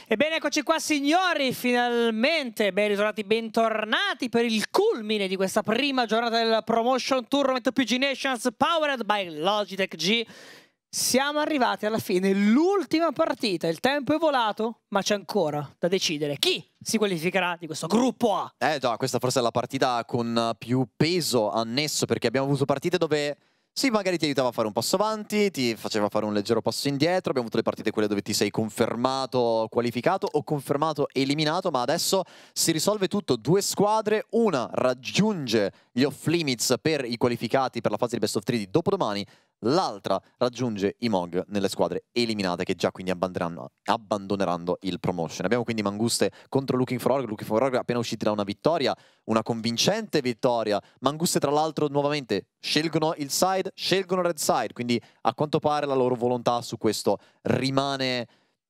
Ebbene, eccoci qua signori, finalmente ben ritrovati, bentornati per il culmine di questa prima giornata del Promotion Tournament PG Nations powered by Logitech G. Siamo arrivati alla fine, l'ultima partita, il tempo è volato, ma c'è ancora da decidere chi si qualificherà di questo gruppo A. Già, questa forse è la partita con più peso annesso, perché abbiamo avuto partite dove sì, magari ti aiutava a fare un passo avanti, ti faceva fare un leggero passo indietro, abbiamo avuto le partite quelle dove ti sei confermato qualificato o confermato eliminato, ma adesso si risolve tutto, due squadre, una raggiunge gli off limits per i qualificati per la fase di best of 3 di dopodomani, l'altra raggiunge i MOG nelle squadre eliminate che già quindi abbandoneranno il promotion. Abbiamo quindi Manguste contro Looking for Org appena usciti da una vittoria, una convincente vittoria. Manguste tra l'altro nuovamente scelgono il side, scelgono red side, quindi a quanto pare la loro volontà su questo rimane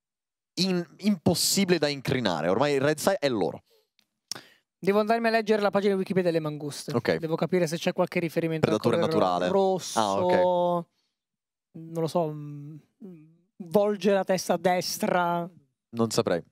impossibile da incrinare, ormai il red side è loro. Devo andarmi a leggere la pagina Wikipedia delle manguste. Okay. Devo capire se c'è qualche riferimento Predatore al naturale. Rosso. Okay. Non lo so. Volge la testa a destra. Non saprei.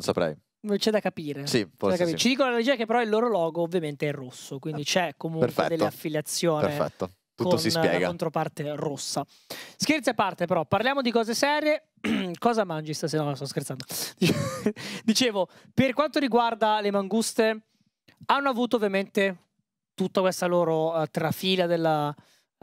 C'è da capire. Sì, forse sì. Ci dicono la regia che però il loro logo ovviamente è rosso, quindi c'è comunque delle affiliazioni. Perfetto. Tutto si spiega. La controparte rossa. Scherzi a parte però, parliamo di cose serie. Cosa mangi stasera? No, sto scherzando. Dicevo, per quanto riguarda le manguste, hanno avuto ovviamente tutta questa loro trafila della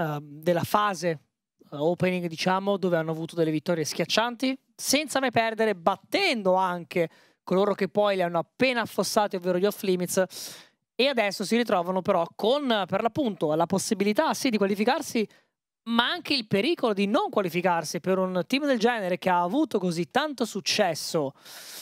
fase opening, diciamo, dove hanno avuto delle vittorie schiaccianti, senza mai perdere, battendo anche coloro che poi li hanno appena affossati, ovvero gli off limits. E adesso si ritrovano però con, per l'appunto, la possibilità sì di qualificarsi, ma anche il pericolo di non qualificarsi per un team del genere che ha avuto così tanto successo.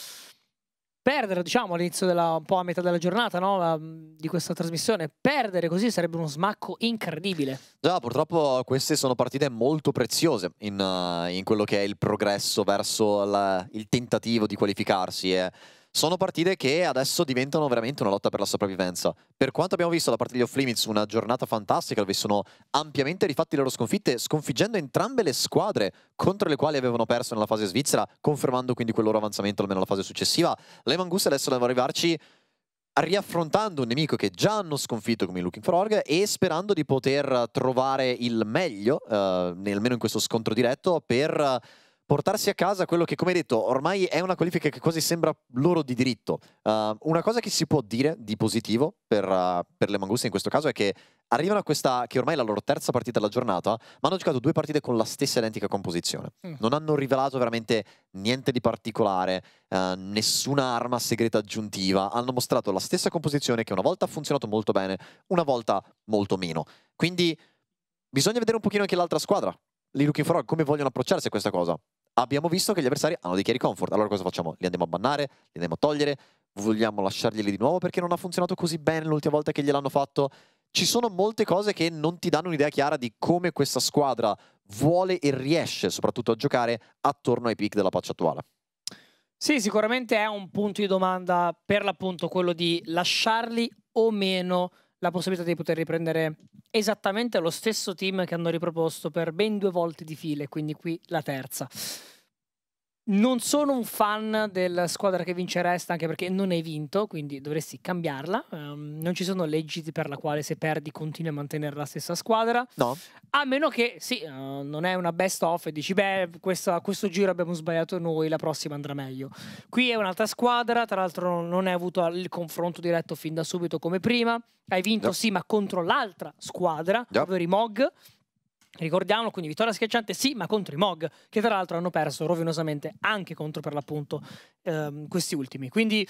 Perdere, diciamo, all'inizio un po' a metà della giornata, no? Di questa trasmissione, perdere così sarebbe uno smacco incredibile. Già, purtroppo queste sono partite molto preziose in quello che è il progresso verso il tentativo di qualificarsi. Sono partite che adesso diventano veramente una lotta per la sopravvivenza. Per quanto abbiamo visto la partita di Off Limits, una giornata fantastica dove sono ampiamente rifatti le loro sconfitte, sconfiggendo entrambe le squadre contro le quali avevano perso nella fase svizzera, confermando quindi quel loro avanzamento almeno alla fase successiva. Le Manguste adesso devono arrivarci riaffrontando un nemico che già hanno sconfitto come Looking for Org e sperando di poter trovare il meglio, almeno in questo scontro diretto, per portarsi a casa quello che, come hai detto, ormai è una qualifica che quasi sembra loro di diritto. Una cosa che si può dire di positivo per le Manguste in questo caso è che arrivano a questa, che ormai è la loro terza partita della giornata, ma hanno giocato due partite con la stessa identica composizione. Non hanno rivelato veramente niente di particolare, nessuna arma segreta aggiuntiva, hanno mostrato la stessa composizione che una volta ha funzionato molto bene, una volta molto meno. Quindi bisogna vedere un pochino anche l'altra squadra, lì Looking for Org, come vogliono approcciarsi a questa cosa. Abbiamo visto che gli avversari hanno dei carry comfort, allora cosa facciamo? Li andiamo a bannare? Li andiamo a togliere? Vogliamo lasciarglieli di nuovo perché non ha funzionato così bene l'ultima volta che gliel'hanno fatto? Ci sono molte cose che non ti danno un'idea chiara di come questa squadra vuole e riesce soprattutto a giocare attorno ai pick della patch attuale. Sì, sicuramente è un punto di domanda per l'appunto quello di lasciarli o meno la possibilità di poter riprendere esattamente lo stesso team che hanno riproposto per ben 2 volte di file, quindi qui la terza. Non sono un fan della squadra che vince resta, anche perché non hai vinto, quindi dovresti cambiarla. Non ci sono leggi per la quale se perdi continui a mantenere la stessa squadra. No. A meno che, sì, non è una best of e dici, beh, questo giro abbiamo sbagliato noi, la prossima andrà meglio. Qui è un'altra squadra, tra l'altro non hai avuto il confronto diretto fin da subito come prima. Hai vinto, sì, ma contro l'altra squadra, ovvero i MOG. Ricordiamolo, quindi vittoria schiacciante sì, ma contro i MOG, che tra l'altro hanno perso rovinosamente anche contro, per l'appunto, questi ultimi. Quindi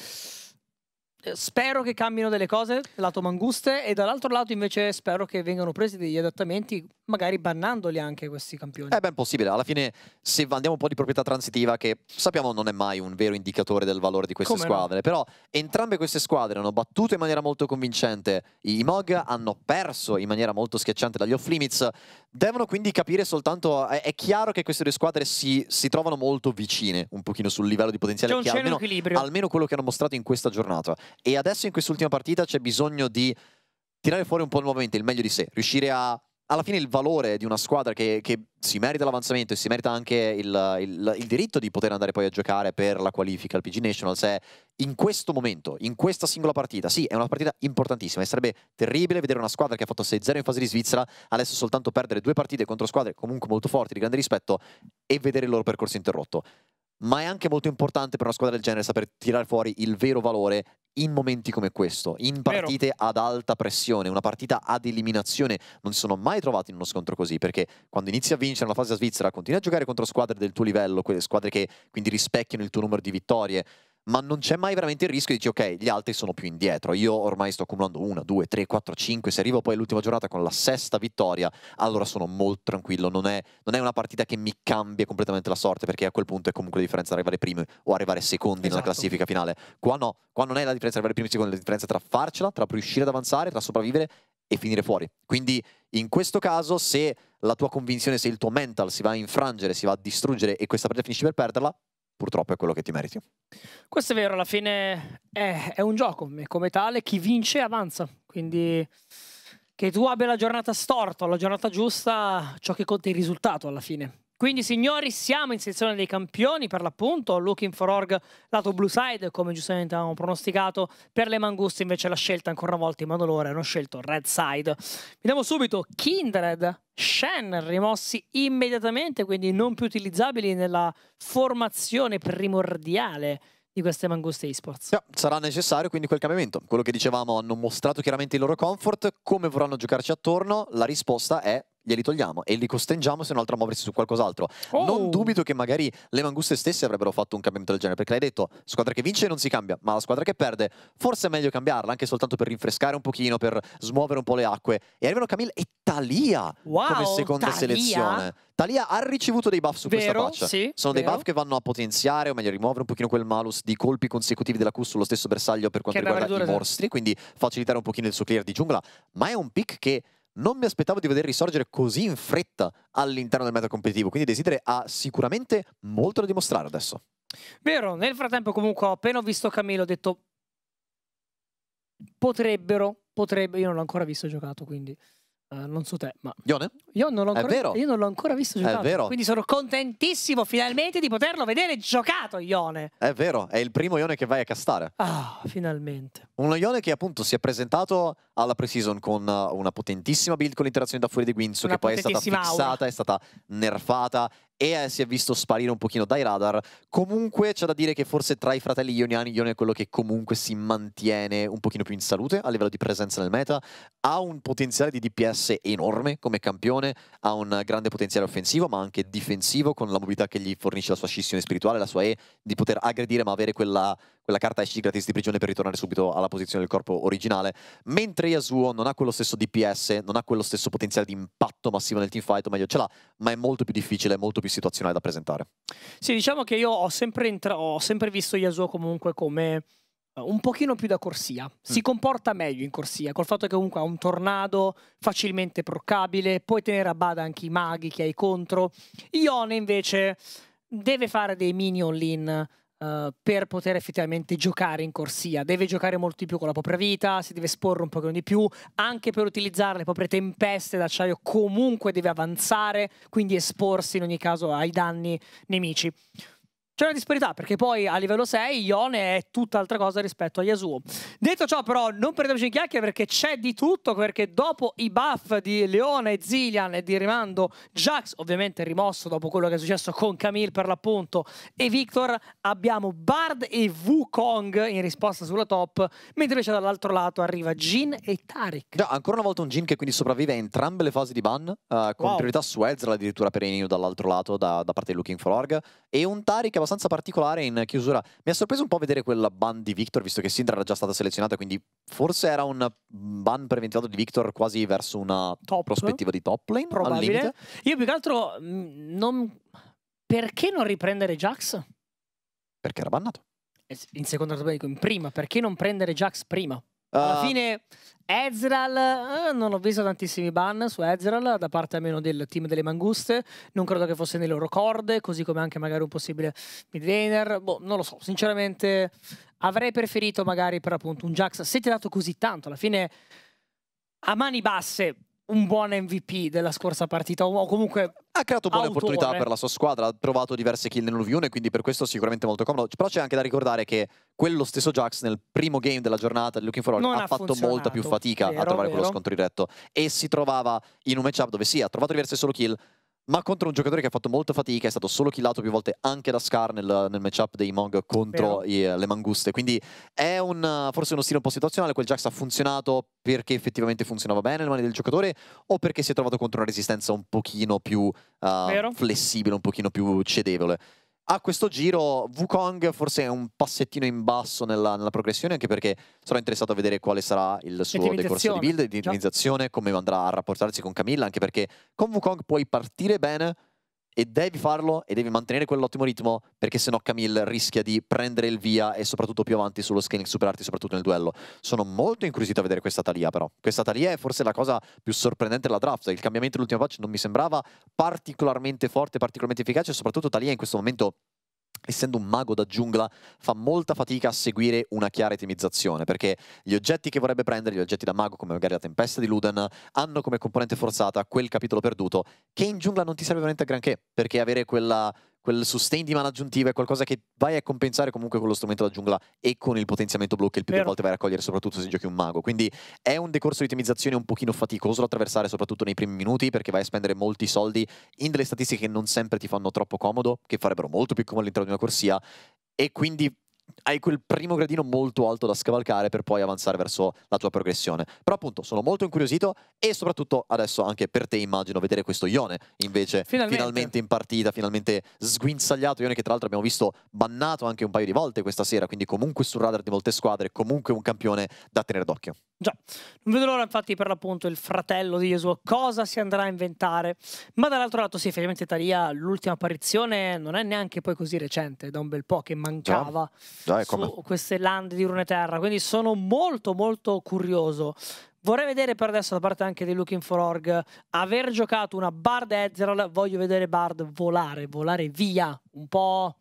spero che cambino delle cose, lato Manguste, e dall'altro lato invece spero che vengano presi degli adattamenti, magari bannandoli anche questi campioni. È ben possibile, alla fine se andiamo un po' di proprietà transitiva, che sappiamo non è mai un vero indicatore del valore di queste squadre, no? Però entrambe queste squadre hanno battuto in maniera molto convincente i MOG, hanno perso in maniera molto schiacciante dagli off limits, devono quindi capire soltanto, è chiaro che queste due squadre si trovano molto vicine un pochino sul livello di potenziale, che almeno quello che hanno mostrato in questa giornata. E adesso in quest'ultima partita c'è bisogno di tirare fuori un po' nuovamente il meglio di sé, riuscire a alla fine il valore di una squadra che si merita l'avanzamento e si merita anche il diritto di poter andare poi a giocare per la qualifica al PG Nationals è in questo momento, in questa singola partita. Sì, è una partita importantissima e sarebbe terribile vedere una squadra che ha fatto 6-0 in fase di Svizzera adesso soltanto perdere 2 partite contro squadre comunque molto forti, di grande rispetto, e vedere il loro percorso interrotto. Ma è anche molto importante per una squadra del genere saper tirare fuori il vero valore in momenti come questo, in partite ad alta pressione, una partita ad eliminazione. Non si sono mai trovati in uno scontro così, perché quando inizi a vincere una fase a Svizzera continui a giocare contro squadre del tuo livello, quelle squadre che quindi rispecchiano il tuo numero di vittorie, ma non c'è mai veramente il rischio di dire ok, gli altri sono più indietro, io ormai sto accumulando 1, 2, 3, 4, 5, se arrivo poi all'ultima giornata con la 6ª vittoria, allora sono molto tranquillo, non è una partita che mi cambia completamente la sorte, perché a quel punto è comunque la differenza arrivare primi o arrivare secondi nella classifica finale. Qua no, qua non è la differenza arrivare primi e secondi, è la differenza tra farcela, tra riuscire ad avanzare, tra sopravvivere e finire fuori. Quindi in questo caso, se la tua convinzione, se il tuo mental si va a infrangere, si va a distruggere e questa partita finisci per perderla, purtroppo è quello che ti meriti. Questo è vero, alla fine è un gioco, e come tale chi vince avanza. Quindi che tu abbia la giornata storta o la giornata giusta, ciò che conta è il risultato alla fine. Quindi signori, siamo in sezione dei campioni per l'appunto, Looking for Org lato Blue Side, come giustamente avevamo pronosticato. Per le Manguste invece la scelta ancora una volta in mano loro, hanno scelto Red Side. Vediamo subito Kindred, Shen rimossi immediatamente, quindi non più utilizzabili nella formazione primordiale di queste Manguste eSports. Sarà necessario quindi quel cambiamento. Quello che dicevamo, hanno mostrato chiaramente il loro comfort, come vorranno giocarci attorno, la risposta è glieli togliamo e li costringiamo se non altro a muoversi su qualcos'altro. Non dubito che magari le Manguste stesse avrebbero fatto un cambiamento del genere, perché l'hai detto, squadra che vince non si cambia, ma la squadra che perde forse è meglio cambiarla, anche soltanto per rinfrescare un pochino, per smuovere un po' le acque. E arrivano Camille e Talia come seconda selezione. Talia ha ricevuto dei buff su questa patch. Sì, sono dei buff che vanno a potenziare, o meglio rimuovere un pochino quel malus di colpi consecutivi della Q sullo stesso bersaglio per quanto riguarda i mostri, quindi facilitare un pochino il suo clear di giungla, ma è un pick che non mi aspettavo di vedere risorgere così in fretta all'interno del meta competitivo, quindi Desidere ha sicuramente molto da dimostrare adesso. Vero, nel frattempo comunque ho appena visto Camille ho detto potrebbero, io non l'ho ancora visto giocato, quindi non so te, ma Ione? Io non l'ho ancora visto giocato. È vero. Quindi sono contentissimo finalmente di poterlo vedere giocato, Ione. È vero, è il primo Ione che vai a castare. Ah, finalmente. Uno Ione che appunto si è presentato alla pre-season con una potentissima build con l'interazione da fuori di Guinzo, che poi è stata fissata, è stata nerfata e si è visto sparire un pochino dai radar. Comunque c'è da dire che forse tra i fratelli ioniani Ione è quello che comunque si mantiene un pochino più in salute a livello di presenza nel meta, ha un potenziale di DPS enorme come campione, ha un grande potenziale offensivo ma anche difensivo, con la mobilità che gli fornisce la sua scissione spirituale, la sua E, di poter aggredire ma avere quella carta esci gratis di prigione per ritornare subito alla posizione del corpo originale, mentre Yasuo non ha quello stesso DPS, non ha quello stesso potenziale di impatto massivo nel teamfight, o meglio ce l'ha, ma è molto più difficile, molto più situazionale da presentare. Sì, diciamo che io ho sempre visto Yasuo comunque come un pochino più da corsia. Si comporta meglio in corsia, col fatto che comunque ha un tornado facilmente proccabile, puoi tenere a bada anche i maghi che hai contro. Ione invece deve fare dei mini all-in per poter effettivamente giocare in corsia, deve giocare molto di più con la propria vita, si deve esporre un pochino di più, anche per utilizzare le proprie tempeste d'acciaio comunque deve avanzare, quindi esporsi in ogni caso ai danni nemici. C'è una disparità, perché poi a livello 6 Ione è tutt'altra cosa rispetto a Yasuo. Detto ciò però non perdiamoci in chiacchiere, perché c'è di tutto, perché dopo i buff di Leona e Zilean e di rimando Jax, ovviamente rimosso dopo quello che è successo con Camille per l'appunto, e Victor, abbiamo Bard e Wukong in risposta sulla top, mentre invece dall'altro lato arriva Jhin e Taric. Già, ancora una volta un Jhin che quindi sopravvive a entrambe le fasi di ban, con priorità su Ezreal addirittura per Eninu dall'altro lato da parte di Looking for Org, e un Taric abbastanza particolare in chiusura. Mi ha sorpreso un po' vedere quel ban di Victor, visto che Syndra era già stata selezionata, quindi forse era un ban preventivato di Victor quasi verso una prospettiva di top lane, probabile. Al limite. Io più che altro perché non riprendere Jax? Perché era bannato. In seconda dico in prima, perché non prendere Jax prima? Alla fine Ezreal, non ho visto tantissimi ban su Ezreal da parte almeno del team delle Manguste, non credo che fosse nelle loro corde, così come anche magari un possibile mid laner, boh, non lo so, sinceramente avrei preferito magari per appunto un Jax, se ti ha dato così tanto, alla fine a mani basse un buon MVP della scorsa partita, o comunque ha creato buone autore. opportunità per la sua squadra, ha provato diverse kill nell'1v1 e quindi per questo sicuramente molto comodo. Però c'è anche da ricordare che quello stesso Jax nel primo game della giornata di Looking For Org ha fatto molta più fatica a trovare quello scontro diretto e si trovava in un matchup dove sì, ha trovato diverse solo kill, ma contro un giocatore che ha fatto molta fatica, è stato solo killato più volte anche da Scar nel matchup dei Mog contro le Manguste. Quindi è forse uno stile un po' situazionale. Quel Jax ha funzionato perché effettivamente funzionava bene nelle mani del giocatore o perché si è trovato contro una resistenza un pochino più flessibile, un pochino più cedevole. A questo giro Wukong forse è un passettino in basso nella progressione, anche perché sono interessato a vedere quale sarà il suo decorso di build, di ottimizzazione, come andrà a rapportarsi con Camilla, anche perché con Wukong puoi partire bene e devi farlo e devi mantenere quell'ottimo ritmo, perché sennò Camille rischia di prendere il via e soprattutto più avanti sullo scaling, superarti soprattutto nel duello. Sono molto incuriosito a vedere questa Taliyah però. Questa Taliyah è forse la cosa più sorprendente della draft. Il cambiamento dell'ultima patch non mi sembrava particolarmente forte, particolarmente efficace, e soprattutto Taliyah in questo momento, essendo un mago da giungla, fa molta fatica a seguire una chiara itemizzazione, perché gli oggetti che vorrebbe prendere, gli oggetti da mago come magari la tempesta di Luden, hanno come componente forzata quel capitolo perduto, che in giungla non ti serve veramente a granché, perché avere quel sustain di mana aggiuntiva è qualcosa che vai a compensare comunque con lo strumento da giungla e con il potenziamento blu che il più delle volte vai a raccogliere, soprattutto se giochi un mago. Quindi è un decorso di itemizzazione un pochino faticoso da attraversare, soprattutto nei primi minuti, perché vai a spendere molti soldi in delle statistiche che non sempre ti fanno troppo comodo, che farebbero molto più comodo all'interno di una corsia, e quindi hai quel primo gradino molto alto da scavalcare per poi avanzare verso la tua progressione. Però appunto sono molto incuriosito, e soprattutto adesso anche per te immagino vedere questo Yone invece finalmente in partita, finalmente sguinzagliato. Yone che tra l'altro abbiamo visto bannato anche un paio di volte questa sera, quindi comunque sul radar di molte squadre, comunque un campione da tenere d'occhio. Già, non vedo l'ora infatti per l'appunto il fratello di Yasuo cosa si andrà a inventare, ma dall'altro lato sì, effettivamente Taliyah l'ultima apparizione non è neanche poi così recente, da un bel po' che mancava su queste lande di Runeterra, quindi sono molto curioso. Vorrei vedere per adesso da parte anche di Looking For Org aver giocato una Bard Ezreal, voglio vedere Bard volare via, un po'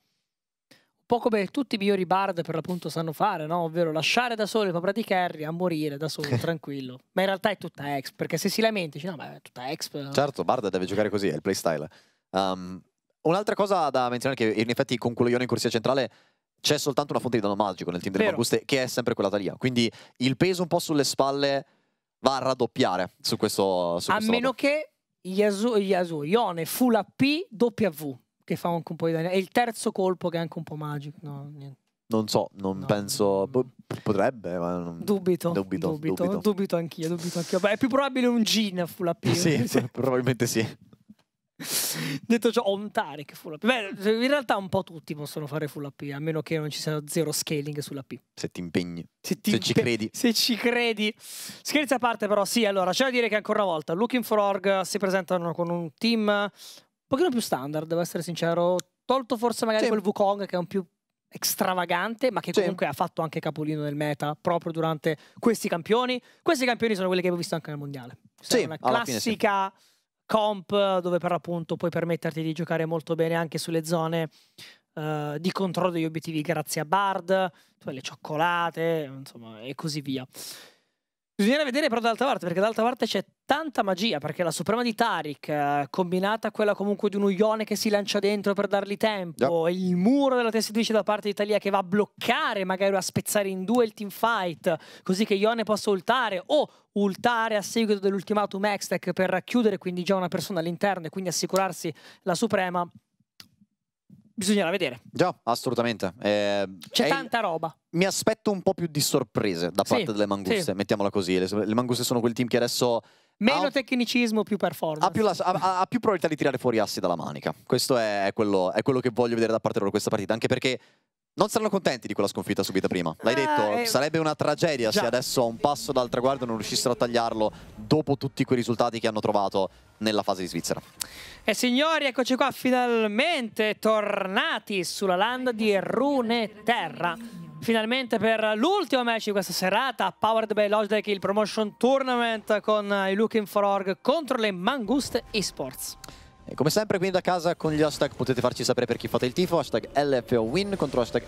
come tutti i migliori Bard per l'appunto sanno fare, no? Ovvero lasciare da solo i propri di carry a morire da solo, tranquillo. Ma in realtà è tutta exp, perché se si lamenti, dici no, ma è tutta exp. Certo, Bard deve giocare così, è il playstyle. Un'altra cosa da menzionare è che in effetti con quello Yone in corsia centrale c'è soltanto una fonte di danno magico nel team delle Manguste, che è sempre quella Taliyah. Quindi il peso un po' sulle spalle va a raddoppiare su questo a meno che Yone full AP W, che fa anche un po' di danni. È il terzo colpo che è anche un po' magico. No, niente. Non so, non penso. Potrebbe, ma non... Dubito anch'io. Beh, è più probabile un Jhin full AP. Sì, probabilmente sì. Detto ciò, ho un Taric full AP. Beh, in realtà un po' tutti possono fare full AP, a meno che non ci sia zero scaling sull'AP. Se ti impegni, se ci credi. Se ci credi. Scherzi a parte però, sì, allora, c'è da dire che ancora una volta Looking For Org si presentano con un team un pochino più standard, devo essere sincero, tolto forse magari quel Wukong che è un più extravagante, ma che comunque ha fatto anche capolino nel meta proprio durante questi campioni. Questi campioni sono quelli che abbiamo visto anche nel mondiale. Una classica comp dove per l'appunto puoi permetterti di giocare molto bene anche sulle zone di controllo degli obiettivi grazie a Bard, le cioccolate, insomma, e così via. Bisogna vedere però dall'altra parte, perché dall'altra parte c'è tanta magia, perché la Suprema di Taric, combinata a quella comunque di uno Yone che si lancia dentro per dargli tempo, e il muro della testa da parte di Taliyah che va a bloccare, magari a spezzare in due il teamfight, così che Yone possa ultare, o ultare a seguito dell'ultimatum Hextech per racchiudere quindi già una persona all'interno e quindi assicurarsi la Suprema. Bisognerà vedere. Già, assolutamente. C'è tanta roba. Mi aspetto un po' più di sorprese da parte delle Manguste, mettiamola così. Le Manguste sono quel team che adesso... Meno tecnicismo, più performance. Ha più probabilità di tirare fuori assi dalla manica. Questo è quello che voglio vedere da parte loro questa partita, anche perché non saranno contenti di quella sconfitta subita prima. L'hai detto, sarebbe una tragedia se adesso a un passo dal traguardo non riuscissero a tagliarlo dopo tutti quei risultati che hanno trovato nella fase di Svizzera. E signori, eccoci qua finalmente tornati sulla land di Runeterra. Finalmente per l'ultimo match di questa serata, powered by Logitech, il Promotion Tournament con i Looking For Org contro le Manguste Esports. E come sempre quindi da casa con gli hashtag potete farci sapere per chi fate il tifo, hashtag LFOWin contro hashtag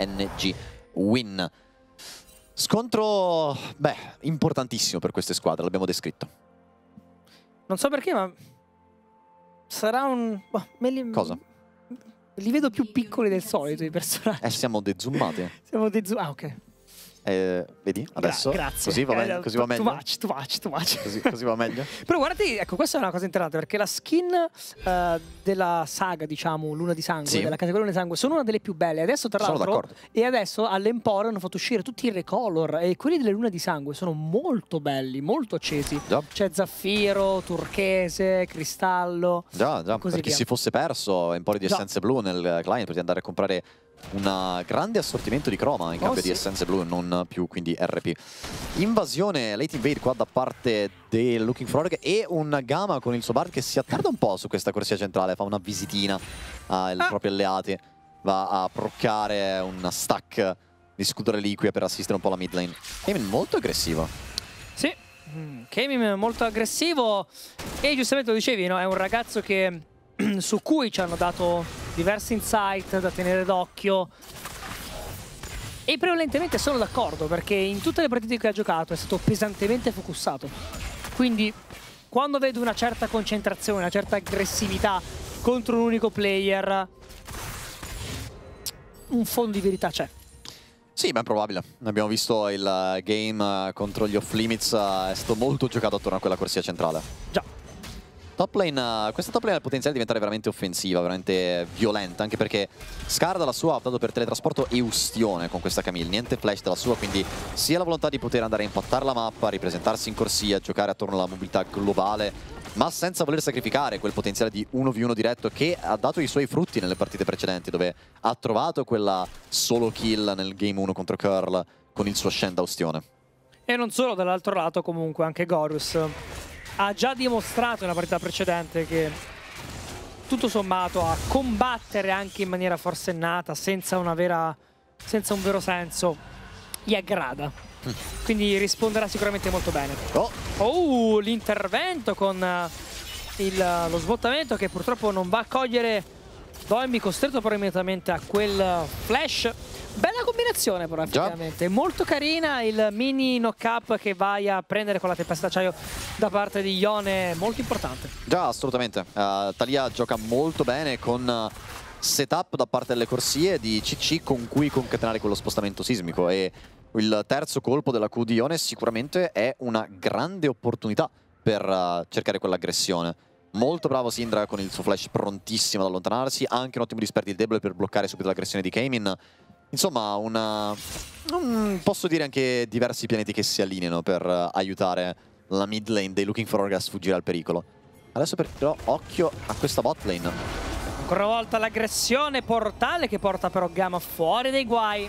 MNGWin. Scontro, importantissimo per queste squadre, l'abbiamo descritto. Non so perché, ma sarà un... boh, Cosa? Li vedo più piccoli del solito i personaggi. Siamo dezoomati. Siamo ah, ok. Vedi? Adesso Grazie. così va meglio. Così va meglio. Too much. Così va meglio. Però guardate, ecco, questa è una cosa interessante perché la skin della saga, diciamo, Luna di Sangue, Sì. della categoria Luna di Sangue, sono una delle più belle. Adesso, tra Sono l'altro, d'accordo. e adesso all'Emporio hanno fatto uscire tutti i recolor e quelli delle Luna di Sangue sono molto belli, molto accesi. Già. C'è zaffiro, turchese, cristallo. Già, Così per chi via. si fosse perso Emporio di Già. essenze blu nel client, potete andare a comprare un grande assortimento di croma in cambio di sì. essenze blu, non più quindi RP. Invasione late invade qua da parte del Looking for Org e un Gama con il suo Bard che si attarda un po' su questa corsia centrale, fa una visitina ai propri alleati, va a proccare un stack di scudo reliquia per assistere un po' la mid lane. È molto aggressivo. Sì, Kemim molto aggressivo e giustamente lo dicevi, no? È un ragazzo che su cui ci hanno dato diversi insight da tenere d'occhio e prevalentemente sono d'accordo perché in tutte le partite che ha giocato è stato pesantemente focussato, quindi quando vedo una certa concentrazione, una certa aggressività contro un unico player, un fondo di verità c'è. Sì, ma è probabile. Abbiamo visto il game contro gli off limits, è stato molto giocato attorno a quella corsia centrale. Già. Top lane, questa top lane ha il potenziale di diventare veramente offensiva, veramente violenta, anche perché Scar dalla sua ha optato per teletrasporto e ustione con questa Camille, niente flash dalla sua, quindi sia la volontà di poter andare a impattare la mappa, ripresentarsi in corsia, giocare attorno alla mobilità globale, ma senza voler sacrificare quel potenziale di 1v1 diretto che ha dato i suoi frutti nelle partite precedenti, dove ha trovato quella solo kill nel game 1 contro Curl con il suo Shen da ustione. E non solo, dall'altro lato comunque anche Gorus ha già dimostrato nella partita precedente che tutto sommato a combattere anche in maniera forsennata, senza un vero senso, gli aggrada. Quindi risponderà sicuramente molto bene. Oh, l'intervento con lo sbottamento che purtroppo non va a cogliere Doemi, costretto però immediatamente a quel flash. Bella combinazione però effettivamente, molto carina il mini knock-up che vai a prendere con la tempesta d'acciaio da parte di Yone, molto importante. Già, assolutamente. Taliyah gioca molto bene con setup da parte delle corsie di CC con cui concatenare quello spostamento sismico e il terzo colpo della Q di Yone sicuramente è una grande opportunità per cercare quell'aggressione. Molto bravo Syndra con il suo flash prontissimo ad allontanarsi, anche un ottimo disperdere il debole per bloccare subito l'aggressione di Keimin. Insomma, posso dire anche diversi pianeti che si allineano per aiutare la mid lane dei Looking for Org a sfuggire al pericolo. Adesso però occhio a questa bot lane. Ancora una volta l'aggressione portale che porta però Gama fuori dai guai.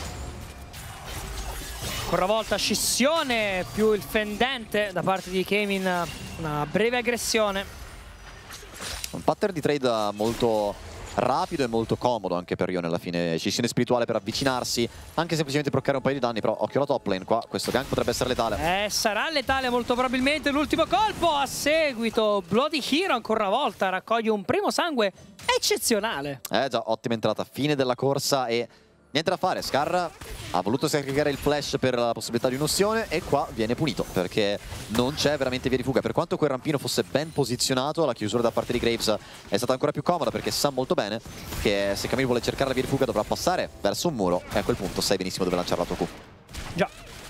Ancora una volta scissione più il fendente da parte di Keimin, una breve aggressione. Un pattern di trade molto rapido e molto comodo anche per Yone alla fine. Scissione spirituale per avvicinarsi, anche semplicemente bloccare un paio di danni, però occhio alla top lane qua, questo gank potrebbe essere letale. Sarà letale molto probabilmente l'ultimo colpo a seguito. Bloody Hero ancora una volta raccoglie un primo sangue eccezionale. Già, ottima entrata, fine della corsa e niente da fare. Scar ha voluto sacrificare il flash per la possibilità di un'ostione e qua viene punito perché non c'è veramente via di fuga. Per quanto quel rampino fosse ben posizionato, la chiusura da parte di Graves è stata ancora più comoda perché sa molto bene che se Camille vuole cercare la via di fuga dovrà passare verso un muro e a quel punto sai benissimo dove lanciare la tua Q. Già.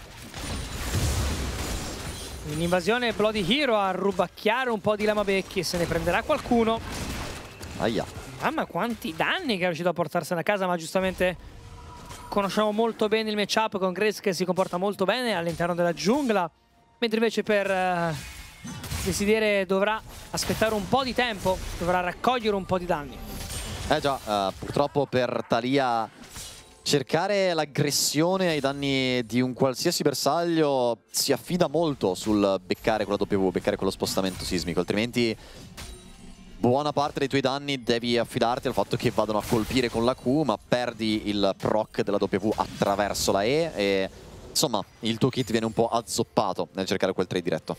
In invasione Bloody Hero a rubacchiare un po' di Lamabecchi e se ne prenderà qualcuno. Aia. Mamma quanti danni che è riuscito a portarsene a casa, ma giustamente conosciamo molto bene il matchup con Graves che si comporta molto bene all'interno della giungla, mentre invece per Desiderio dovrà aspettare un po' di tempo, dovrà raccogliere un po' di danni. Già, purtroppo per Taliyah cercare l'aggressione ai danni di un qualsiasi bersaglio si affida molto sul beccare quella W, beccare quello spostamento sismico, altrimenti buona parte dei tuoi danni devi affidarti al fatto che vadano a colpire con la Q, ma perdi il proc della W attraverso la E insomma il tuo kit viene un po' azzoppato nel cercare quel trade diretto.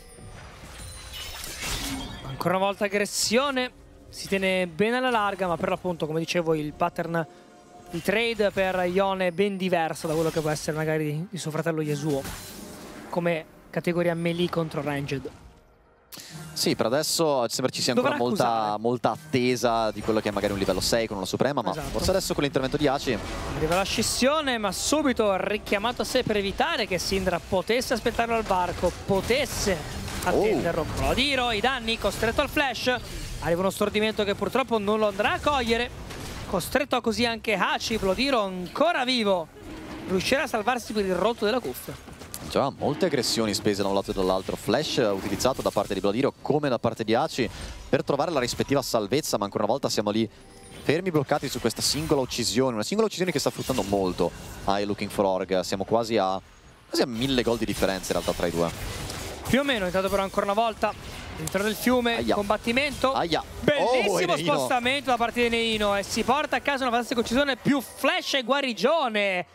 Ancora una volta aggressione, si tiene bene alla larga, ma per l'appunto, come dicevo, il pattern di trade per Yone è ben diverso da quello che può essere magari di suo fratello Yasuo, come categoria melee contro ranged. Sì, per adesso sembra ci sia ancora molta attesa di quello che è magari un livello 6 con una Suprema, ma esatto. forse adesso con l'intervento di Aci arriva la scissione, ma subito richiamato a sé per evitare che Syndra potesse aspettarlo al varco, potesse attenderlo. Bloodhero, i danni, costretto al flash, arriva uno stordimento che purtroppo non lo andrà a cogliere, costretto così anche Hachi. Bloodhero ancora vivo, riuscirà a salvarsi per il rotto della cuffia. Già, molte aggressioni spese da un lato e dall'altro. Flash utilizzato da parte di Bloodhero come da parte di Hachi per trovare la rispettiva salvezza, ma ancora una volta siamo lì fermi bloccati su questa singola uccisione. Una singola uccisione che sta fruttando molto ai Looking for Org. Siamo quasi a 1000 gol di differenza in realtà tra i due. Più o meno, intanto però ancora una volta all'interno del fiume, combattimento. Bellissimo spostamento da parte di Neino e si porta a casa una fantastica uccisione più flash e guarigione.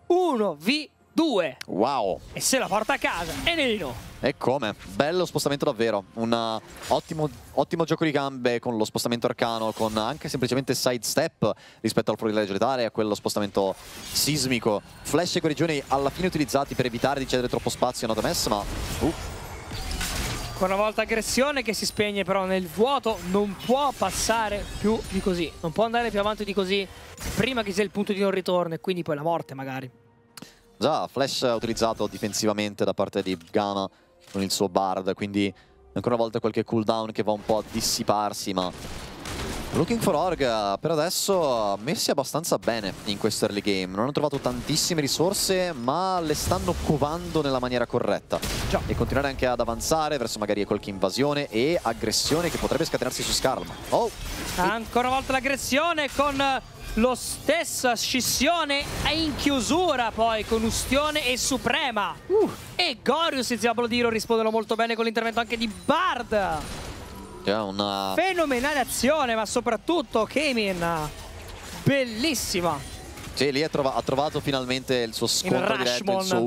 1v2. Wow! E se la porta a casa, è Neino. E come? Bello spostamento davvero. Un ottimo gioco di gambe con lo spostamento arcano, con anche semplicemente sidestep rispetto al florilegge letale, a quello spostamento sismico. Flash e guarigioni alla fine utilizzati per evitare di cedere troppo spazio a Nodames, ma... Ancora una volta aggressione che si spegne però nel vuoto, non può passare più di così. Non può andare più avanti di così prima che sia il punto di non ritorno e quindi poi la morte magari. Già, flash utilizzato difensivamente da parte di Gamma con il suo Bard, quindi ancora una volta qualche cooldown che va un po' a dissiparsi, ma Looking for Org per adesso messi abbastanza bene in questo early game. Non hanno trovato tantissime risorse, ma le stanno covando nella maniera corretta. Già. E continuare anche ad avanzare verso magari qualche invasione e aggressione che potrebbe scatenarsi su Skarl. Ancora una volta l'aggressione con lo stesso scissione in chiusura, poi con Ustione e Suprema. E Gorius insieme a Bloodhero rispondono molto bene con l'intervento anche di Bard. Una fenomenale azione, ma soprattutto Kemin bellissima. Sì, lì ha trovato finalmente il suo scontro diretto, il suo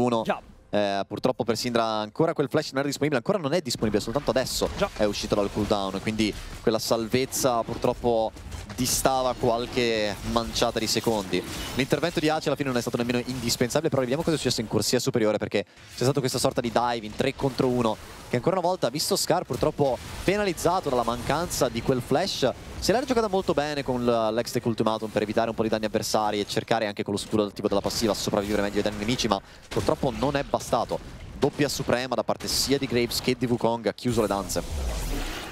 1v1. Purtroppo per Syndra ancora quel flash non era disponibile, ancora non è disponibile, soltanto adesso è uscito dal cooldown, quindi quella salvezza purtroppo distava qualche manciata di secondi. L'intervento di Hachi alla fine non è stato nemmeno indispensabile, però vediamo cosa è successo in corsia superiore, perché c'è stato questa sorta di dive in 3 contro 1 che ancora una volta ha visto Scar purtroppo penalizzato dalla mancanza di quel flash. Se l'ha giocata molto bene con l'Hextech Ultimatum per evitare un po' di danni avversari e cercare anche con lo scudo attivo della passiva a sopravvivere meglio ai danni nemici, ma purtroppo non è bastato. Doppia Suprema da parte sia di Graves che di Wukong, ha chiuso le danze.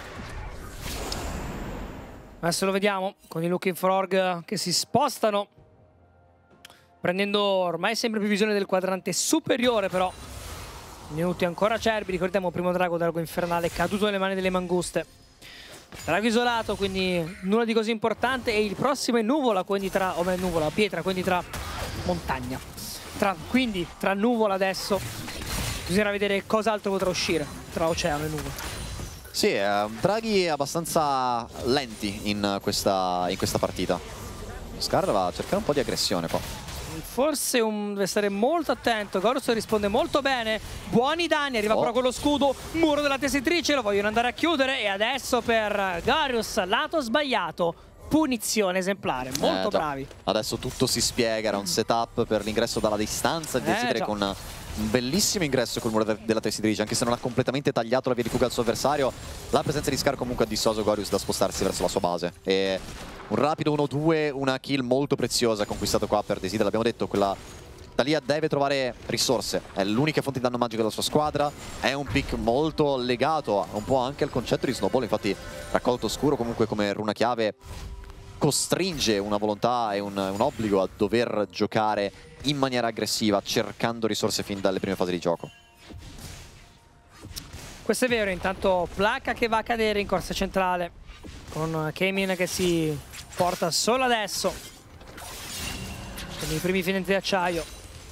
Adesso lo vediamo con i Looking for Org che si spostano, prendendo ormai sempre più visione del quadrante superiore, però minuti ancora acerbi. Ricordiamo primo drago infernale caduto nelle mani delle manguste. Drago isolato, quindi nulla di così importante, e il prossimo è nuvola, quindi tra pietra, quindi tra montagna. Quindi tra nuvola adesso bisognerà vedere cos'altro potrà uscire tra oceano e nuvola. Sì, draghi abbastanza lenti in questa partita. Scar va a cercare un po' di aggressione qua. Forse deve stare molto attento. Gorius risponde molto bene, buoni danni, arriva però con lo scudo, muro della tessitrice, lo vogliono andare a chiudere, e adesso per Gorius lato sbagliato, punizione esemplare, molto bravi. Adesso tutto si spiega, era un setup per l'ingresso dalla distanza di decidere con un bellissimo ingresso col muro della tessitrice, anche se non ha completamente tagliato la via di fuga al suo avversario. La presenza di Scar comunque ha dissuaso Gorius da spostarsi verso la sua base, e un rapido 1-2, una kill molto preziosa conquistato qua per Desidera. L'abbiamo detto, quella Taliyah deve trovare risorse, è l'unica fonte di danno magico della sua squadra, è un pick molto legato un po' anche al concetto di snowball, infatti raccolto oscuro comunque come runa chiave costringe una volontà e un obbligo a dover giocare in maniera aggressiva, cercando risorse fin dalle prime fasi di gioco. Questo è vero. Intanto placca che va a cadere in corsa centrale, con Kemin che si porta solo adesso con i primi fendenti di acciaio.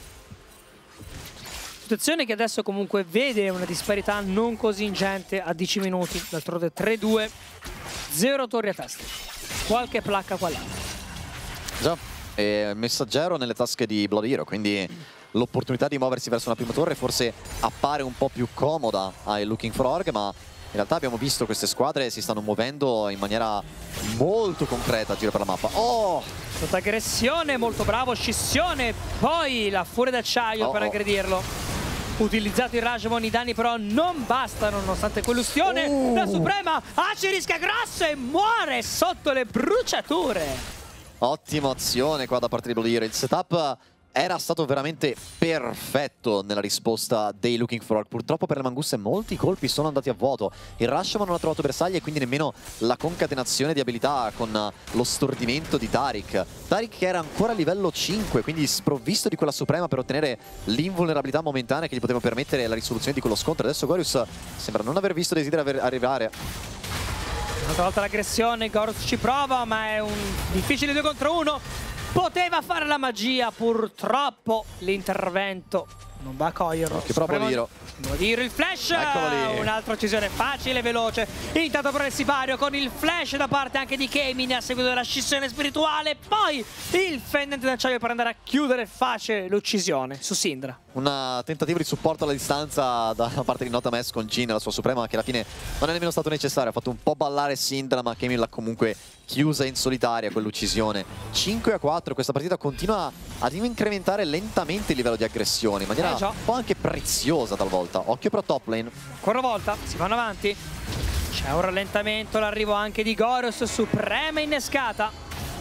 Situazione che adesso comunque vede una disparità non così ingente a 10 minuti. D'altronde 3-2, 0 torri a testa, qualche placca qua là. Già, e messaggero nelle tasche di Bloodhero, quindi l'opportunità di muoversi verso una prima torre forse appare un po' più comoda ai Looking for Org, ma in realtà abbiamo visto queste squadre si stanno muovendo in maniera molto concreta a giro per la mappa. Tutta aggressione, molto bravo, scissione, poi la furia d'acciaio per aggredirlo. Utilizzato il Rashomon, i danni però non bastano nonostante quell'ustione. La Suprema, Aci rischia grosso e muore sotto le bruciature. Ottima azione qua da parte di Blood Hero. Il setup era stato veramente perfetto nella risposta dei Looking for Orc. Purtroppo per le Manguste molti colpi sono andati a vuoto. Il Rashomon non ha trovato bersagli e quindi nemmeno la concatenazione di abilità con lo stordimento di Taric. Taric che era ancora a livello 5, quindi sprovvisto di quella Suprema per ottenere l'invulnerabilità momentanea che gli poteva permettere la risoluzione di quello scontro. Adesso Gorius sembra non aver visto Desider arrivare. Un'altra volta l'aggressione, Gorus ci prova, ma è un difficile 2 contro 1. Poteva fare la magia, purtroppo l'intervento non va a coglierlo. Che prova Blood Hero il flash, un'altra uccisione facile e veloce. Intanto però il sipario con il flash da parte anche di Kemin a seguito della scissione spirituale. Poi il fendente d'acciaio per andare a chiudere facile l'uccisione su Syndra. Un tentativo di supporto alla distanza da parte di Notames con Jhin, la sua Suprema, che alla fine non è nemmeno stato necessario. Ha fatto un po' ballare Syndra, ma Kemin l'ha comunque chiusa in solitaria quell'uccisione. 5-4, questa partita continua ad incrementare lentamente il livello di aggressione in maniera un po' anche preziosa talvolta. Occhio però top lane. Ancora una volta, si vanno avanti. C'è un rallentamento, l'arrivo anche di Gorus, Suprema innescata.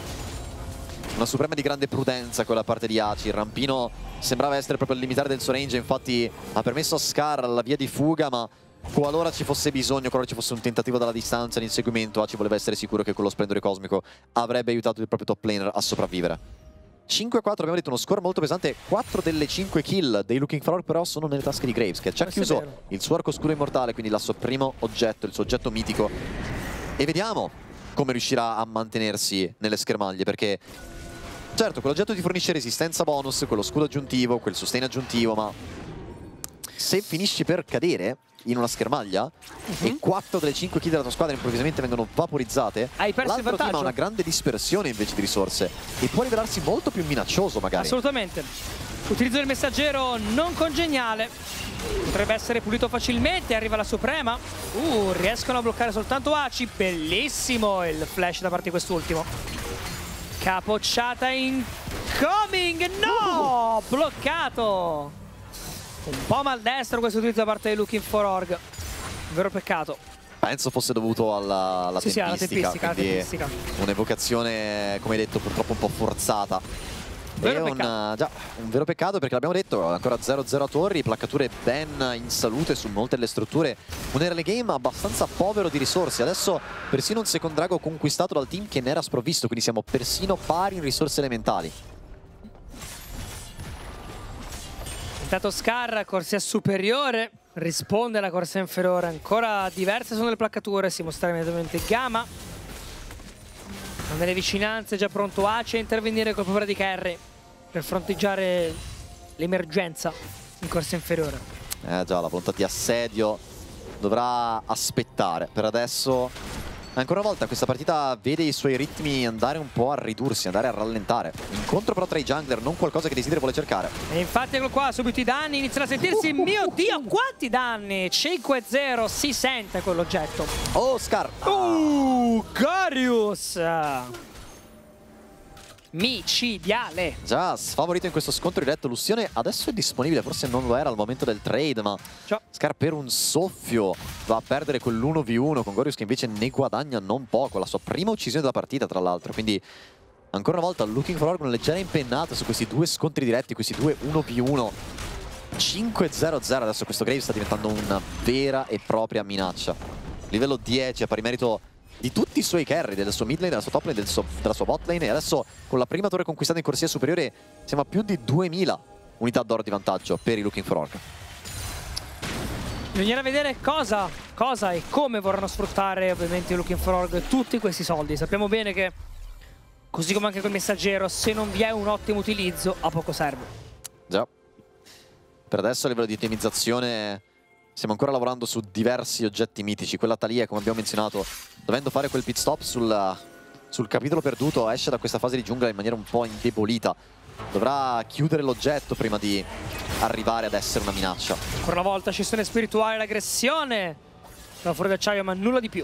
Una Suprema di grande prudenza con la parte di Aci. Il rampino sembrava essere proprio il limitare del suo range, infatti ha permesso a Scar la via di fuga, ma qualora ci fosse bisogno, qualora ci fosse un tentativo dalla distanza, l'inseguimento, Aci voleva essere sicuro che con lo splendore cosmico avrebbe aiutato il proprio top laner a sopravvivere. 5-4, abbiamo detto uno score molto pesante. 4 delle 5 kill dei Looking for Orc però sono nelle tasche di Graves, che ha già chiuso il suo arco oscuro immortale, quindi il suo primo oggetto, il suo oggetto mitico. E vediamo come riuscirà a mantenersi nelle schermaglie, perché certo, quell'oggetto ti fornisce resistenza bonus, quello scudo aggiuntivo, quel sustain aggiuntivo, ma se finisci per cadere in una schermaglia e 4 delle 5 kill della tua squadra improvvisamente vengono vaporizzate, l'altro team ha una grande dispersione invece di risorse e può rivelarsi molto più minaccioso magari. Assolutamente. Utilizzo del messaggero non congeniale, potrebbe essere pulito facilmente. Arriva la Suprema, riescono a bloccare soltanto Aci. Bellissimo il flash da parte di quest'ultimo. Capocciata incoming, no! Bloccato! Un po' maldestro questo utilizzo da parte di Looking for Orc. Un vero peccato. Penso fosse dovuto alla tempistica. Un'evocazione, come hai detto, purtroppo un po' forzata. È un vero peccato, perché l'abbiamo detto, ancora 0-0 a torri, placcature ben in salute su molte delle strutture. Un early game abbastanza povero di risorse. Adesso persino un second drago conquistato dal team che ne era sprovvisto, quindi siamo persino pari in risorse elementali. Intanto Scar, corsia superiore, risponde alla corsia inferiore. Ancora diverse sono le placcature, si mostra immediatamente Gamma. Nelle vicinanze già pronto Aci a intervenire col povero di Carry per fronteggiare l'emergenza in corsia inferiore. Già, la volontà di assedio dovrà aspettare. Per adesso, ancora una volta, questa partita vede i suoi ritmi andare un po' a ridursi, andare a rallentare. Incontro però tra i jungler, non qualcosa che Desider vuole cercare. E infatti eccolo qua, subito i danni iniziano a sentirsi. Mio Dio, quanti danni! 5-0, si sente quell'oggetto. Oh, Scar! Gorius! Micidiale! Già, sfavorito in questo scontro diretto. Lustione adesso è disponibile, forse non lo era al momento del trade, ma Scar per un soffio va a perdere quell'1v1 con Gorius, che invece ne guadagna non poco, la sua prima uccisione della partita tra l'altro. Quindi ancora una volta Looking for Orc una leggera impennata su questi due scontri diretti, questi due 1v1. 5-0-0, adesso questo Graves sta diventando una vera e propria minaccia. Livello 10 a pari merito di tutti i suoi carry, del suo mid lane, della sua top lane, della sua bot lane, e adesso con la prima torre conquistata in corsia superiore siamo a più di 2000 unità d'oro di vantaggio per i Looking for Orc. Bisognerà vedere cosa e come vorranno sfruttare ovviamente i Looking for Orc tutti questi soldi. Sappiamo bene che, così come anche col messaggero, se non vi è un ottimo utilizzo a poco serve. Già. Per adesso a livello di itemizzazione stiamo ancora lavorando su diversi oggetti mitici. Quella Talia, come abbiamo menzionato, dovendo fare quel pit stop sul capitolo perduto, esce da questa fase di giungla in maniera un po' indebolita. Dovrà chiudere l'oggetto prima di arrivare ad essere una minaccia. Ancora una volta scissione spirituale, l'aggressione da fuori d'acciaio, ma nulla di più.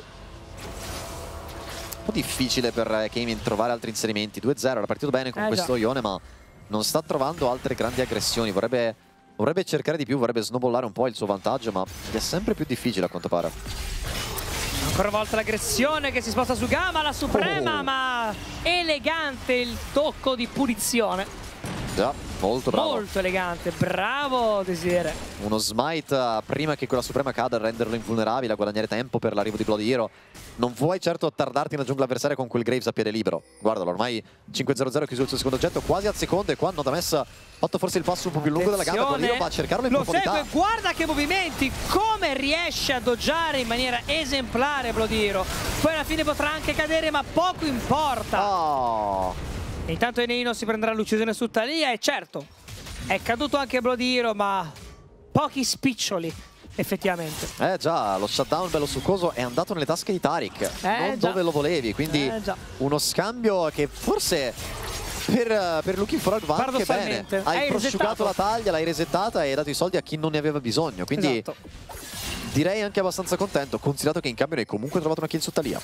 Un po' difficile per Kemin trovare altri inserimenti. 2-0, era partito bene con questo Ione, ma non sta trovando altre grandi aggressioni. Vorrebbe Vorrebbe cercare di più, vorrebbe snowballare un po' il suo vantaggio, ma è sempre più difficile a quanto pare. Ancora una volta l'aggressione che si sposta su Gama, la suprema, ma elegante il tocco di punizione. Già, molto bravo. Molto elegante, bravo Desire. Uno smite prima che quella suprema cada a renderlo invulnerabile, a guadagnare tempo per l'arrivo di Bloody Hero. Non vuoi certo attardarti nella giungla avversaria con quel Graves a piede libero. Guardalo, ormai 5-0-0 chiuso il suo secondo oggetto, quasi al secondo, e qua Nodames ha fatto forse il passo un po' più lungo della gamma. Bloody Hero va a cercarlo in profondità. Lo segue, guarda che movimenti, come riesce a doggiare in maniera esemplare Bloody Hero. Poi alla fine potrà anche cadere, ma poco importa. Oh. E intanto Eneino si prenderà l'uccisione su Talia e certo, è caduto anche Bloody Hero, ma pochi spiccioli effettivamente. Già, lo shutdown bello succoso è andato nelle tasche di Taric, non già. dove lo volevi, quindi uno scambio che forse per Looking for Hog va anche bene. Hai prosciugato la taglia, l'hai resettata e hai dato i soldi a chi non ne aveva bisogno, quindi direi anche abbastanza contento, considerato che in cambio ne hai comunque trovato una kill su Talia.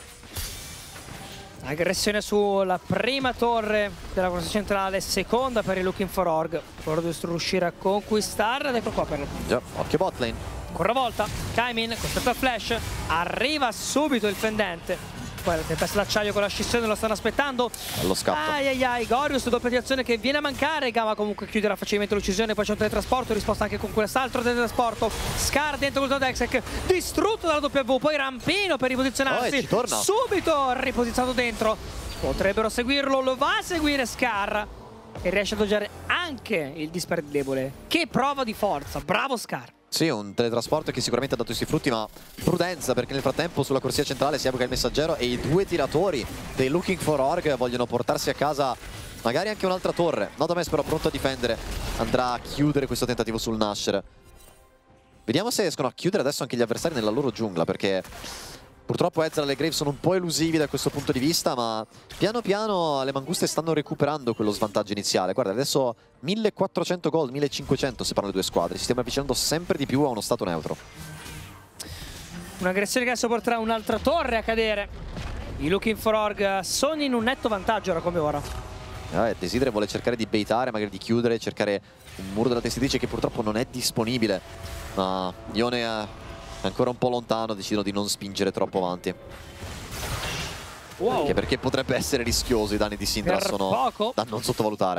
Aggressione sulla prima torre della corsa centrale, seconda per il Looking for Org. Gordius riuscire a conquistarla ed ecco qua per... Già, occhio bot lane. Ancora una volta, Kaimin, costretto al flash, arriva subito il fendente. Poi la tempesta d'acciaio con la scissione lo stanno aspettando. Allo scatto. Ai, Gordius, doppia di azione che viene a mancare. Gama comunque chiuderà facilmente l'uccisione. Poi c'è un teletrasporto, risposta anche con quest'altro teletrasporto. Scar dentro l'ultimo Dexec, distrutto dalla W. Poi rampino per riposizionarsi. Ci torna. Subito riposizionato dentro. Potrebbero seguirlo, lo va a seguire Scar. E riesce a doggiare anche il Dispar debole. Che prova di forza, bravo Scar. Sì, un teletrasporto che sicuramente ha dato i suoi frutti, ma prudenza, perché nel frattempo sulla corsia centrale si evoca il messaggero e i due tiratori dei Looking for Org vogliono portarsi a casa magari anche un'altra torre. Nodames però pronto a difendere, andrà a chiudere questo tentativo sul Nashor. Vediamo se riescono a chiudere adesso anche gli avversari nella loro giungla, perché purtroppo Ezreal e Graves sono un po' elusivi da questo punto di vista, ma piano piano le manguste stanno recuperando quello svantaggio iniziale. Guarda, adesso 1400 gold, 1500 separano le due squadre. Ci stiamo avvicinando sempre di più a uno stato neutro. Un'aggressione che adesso porterà un'altra torre a cadere. I Looking for Org sono in un netto vantaggio ora come ora. Desidere vuole cercare di baitare, magari di chiudere, cercare un muro della testitrice che purtroppo non è disponibile. Ma Ione è ancora un po' lontano, decidono di non spingere troppo avanti. Wow. Anche perché potrebbe essere rischioso, i danni di Syndra sono da non sottovalutare.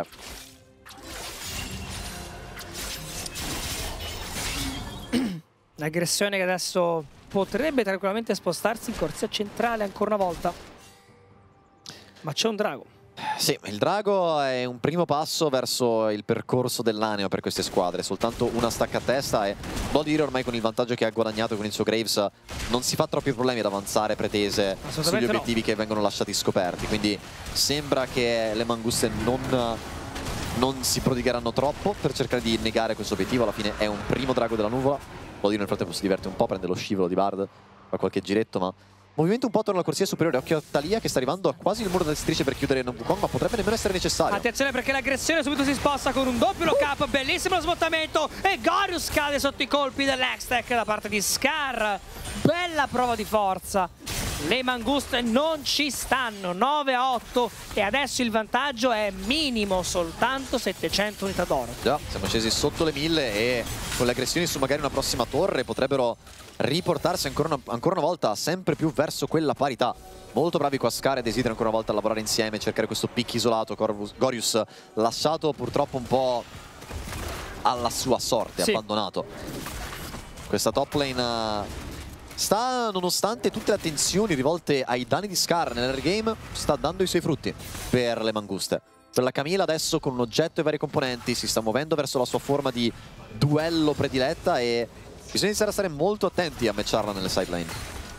L'aggressione che adesso potrebbe tranquillamente spostarsi in corsia centrale ancora una volta. Ma c'è un drago. Sì, il drago è un primo passo verso il percorso dell'aneo per queste squadre. Soltanto una stacca a testa e Bloody Hero ormai con il vantaggio che ha guadagnato con il suo Graves non si fa troppi problemi ad avanzare pretese sugli obiettivi che vengono lasciati scoperti. Quindi sembra che le manguste non si prodigheranno troppo per cercare di negare questo obiettivo. Alla fine è un primo drago della nuvola. Bloody Hero nel frattempo si diverte un po', prende lo scivolo di Bard, fa qualche giretto, ma movimento un po' attorno alla corsia superiore. Occhio a Talia che sta arrivando a quasi il muro della striscia per chiudere Wukong, ma potrebbe nemmeno essere necessario. Attenzione perché l'aggressione subito si sposta con un doppio lock up. Bellissimo lo smottamento e Gordius cade sotto i colpi dell'Hextech da parte di Scar. Bella prova di forza. Le manguste non ci stanno, 9-8 e adesso il vantaggio è minimo, soltanto 700 unità d'oro. Già, siamo scesi sotto le 1000 e con le aggressioni su magari una prossima torre potrebbero riportarsi ancora una volta sempre più verso quella parità. Molto bravi qua Scar e Desire ancora una volta a lavorare insieme, cercare questo pick isolato. Gordius lasciato purtroppo un po' alla sua sorte, abbandonato. Questa top lane sta, nonostante tutte le attenzioni rivolte ai danni di Scar nell'early game, sta dando i suoi frutti per le manguste. Per la Camilla adesso con un oggetto e vari componenti si sta muovendo verso la sua forma di duello prediletta e bisogna iniziare a stare molto attenti a matcharla nelle side lane.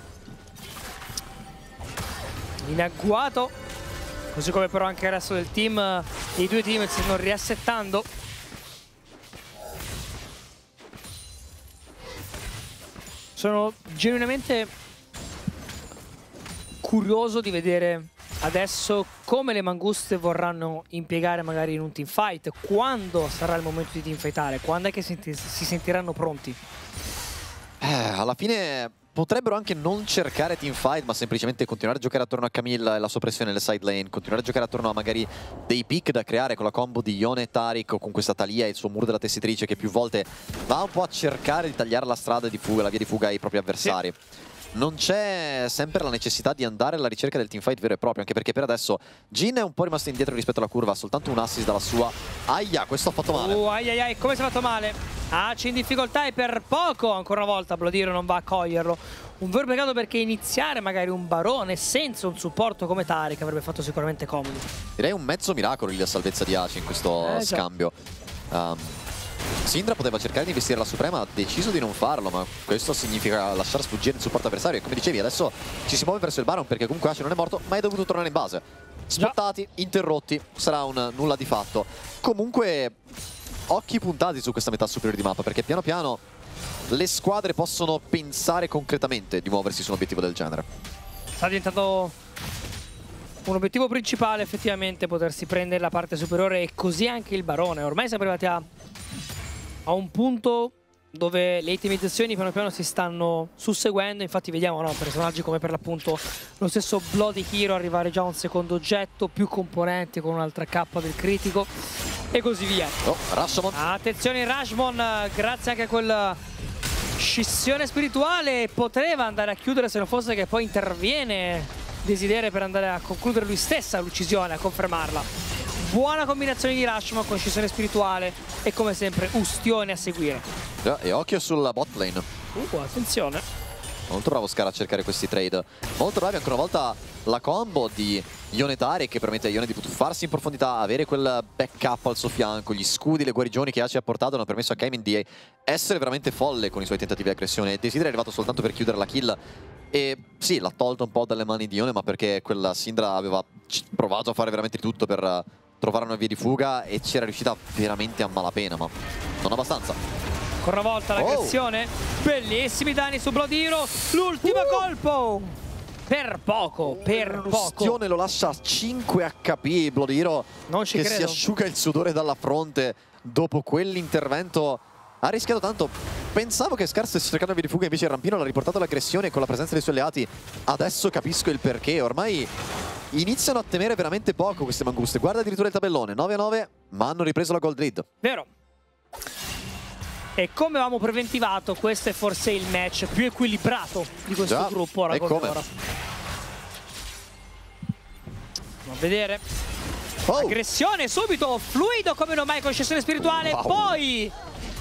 In agguato, così come però anche il resto del team, i due team si stanno riassettando. Sono genuinamente curioso di vedere adesso come le manguste vorranno impiegare magari in un teamfight, quando sarà il momento di teamfightare, quando è che si sentiranno pronti. Alla fine potrebbero anche non cercare teamfight, ma semplicemente continuare a giocare attorno a Camille e la sua pressione nelle side lane, continuare a giocare attorno a magari dei pick da creare con la combo di Yone e Taric o con questa Talia e il suo muro della tessitrice che più volte va un po' a cercare di tagliare la strada di fuga, la via di fuga ai propri avversari. Sì. Non c'è sempre la necessità di andare alla ricerca del teamfight vero e proprio, anche perché per adesso Jhin è un po' rimasto indietro rispetto alla curva, ha soltanto un assist dalla sua. Aia, questo ha fatto male. Ai, come si è fatto male? Aci in difficoltà e per poco, ancora una volta Blood Hero non va a coglierlo. Un vero peccato, perché iniziare magari un barone senza un supporto come Taric avrebbe fatto sicuramente comodo. Direi un mezzo miracolo la salvezza di Aci in questo scambio. Syndra poteva cercare di investire la Suprema, ha deciso di non farlo, ma questo significa lasciare sfuggire il supporto avversario. E come dicevi, adesso ci si muove verso il Baron, perché comunque Aci non è morto, ma è dovuto tornare in base. Spottati, interrotti, sarà un nulla di fatto. Comunque, occhi puntati su questa metà superiore di mappa, perché piano piano le squadre possono pensare concretamente di muoversi su un obiettivo del genere. Sta diventando un obiettivo principale effettivamente potersi prendere la parte superiore, e così anche il Barone. Ormai siamo arrivati a un punto dove le ottimizzazioni piano piano si stanno susseguendo. Infatti vediamo personaggi come per l'appunto lo stesso Bloody Hero arrivare già a un secondo oggetto, più componenti con un'altra K del critico e così via. Rashomon. Attenzione Rashomon, grazie anche a quel scissione spirituale poteva andare a chiudere, se non fosse che poi interviene Desiderio per andare a concludere lui stessa l'uccisione, a confermarla. Buona combinazione di Rashomon con scissione spirituale e come sempre ustione a seguire. E occhio sulla bot lane. Attenzione. Molto bravo Scar a cercare questi trade. Molto bravi ancora una volta la combo di Yone Taric, che permette a Yone di tuffarsi in profondità, avere quel backup al suo fianco. Gli scudi, le guarigioni che Aci ha portato hanno permesso a Kaimin di essere veramente folle con i suoi tentativi di aggressione. Desiderio è arrivato soltanto per chiudere la kill. E sì, l'ha tolto un po' dalle mani di Yone, ma perché quella Syndra aveva provato a fare veramente di tutto per trovare una via di fuga e ci era riuscita veramente a malapena, ma non abbastanza. Ancora una volta l'aggressione, bellissimi danni su Blood Hero, l'ultimo colpo! Per poco, per poco. L'ustione lo lascia a 5 HP, Blood Hero non ci che credo. Si asciuga il sudore dalla fronte dopo quell'intervento. Ha rischiato tanto. Pensavo che Scar stesse cercando via di fuga, invece il rampino l'ha riportato all'aggressione con la presenza dei suoi alleati. Adesso capisco il perché, ormai iniziano a temere veramente poco queste manguste. Guarda addirittura il tabellone, 9-9, ma hanno ripreso la gold lead. Vero. E come avevamo preventivato, questo è forse il match più equilibrato di questo gruppo. Ora, e come? Ora. Andiamo a vedere. Aggressione subito, fluido come non mai con scissione spirituale. Poi